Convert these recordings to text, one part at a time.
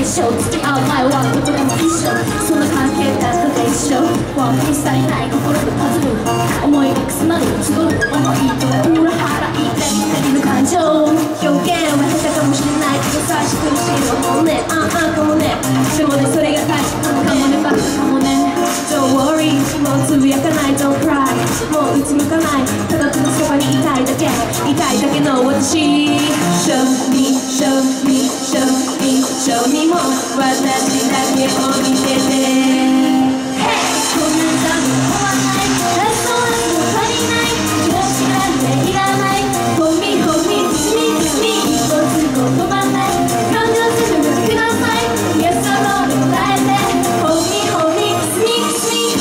象付き合う前はどこでも一緒そんな関係だったで一緒ワンピース足りない心のパズル思いがくすまる集う思いと裏腹いたりの感情表現は下手かもしれないけど最初苦しいのもねああかもねでもねそれが大事かもねバカかもね Don't worry もうつぶやかない Don't cry もううつむかないただただそばにいたいだけいたいだけの私 Show me show me show me show me more 私だけを見てて Hey こんなダメ終わらないラストラスト足りない調子なんていらないホミホミスミスミ一歩つ言葉ない感情するのください Yes or no で答えてホミホミスミスミ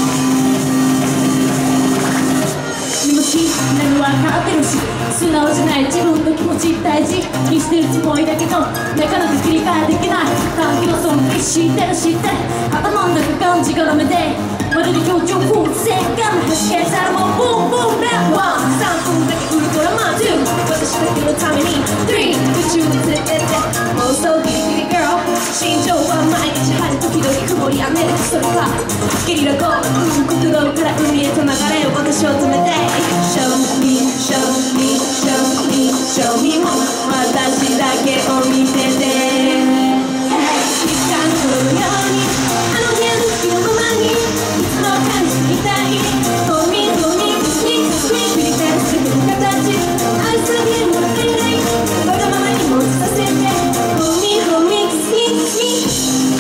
気持ちなの分かってるし素直じゃない自分の気持ち大事にしてるつもりだけどなかなか切り替えできない短期の尊敬知ってる知ってる頭の中感じがダメでまるで強調フォーセカンド弾けたらもうボンボンラッワン3分だけウルトラマン2私だけのために3宇宙に連れてって妄想ギリギリ girl 心情は毎日晴れ時々曇り雨それかゲリラ豪雨コントロールから海へと流れを私を止めて Show me show me show me show me more 私だけを見てて時間のようにあの部屋の隙のままにいつも感じていたいゴミゴミスニスニ繰り返する形愛されるもったいないわがままに持ちさせてゴミゴミスニスニ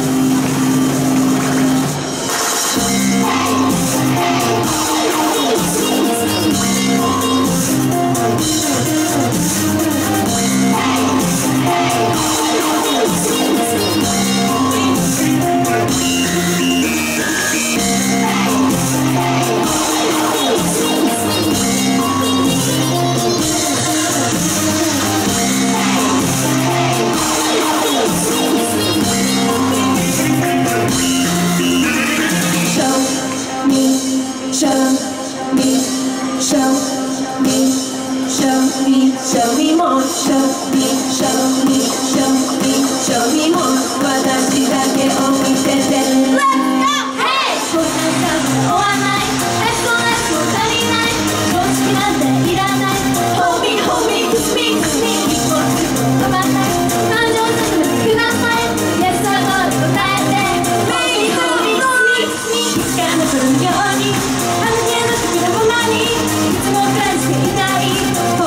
Show me more, show me, show me, show me, show me more 私だけを見てて Let's go! Hey! こんな終わらないLet's go, let's go 足りない常識なんていらない Hold me, hold me, kiss me, kiss me 一歩止まらない感情するのください Yes or no で答えて Baby, hold me, hold me, kiss me 掴むようにあの部屋の時のままにいつも感じていたい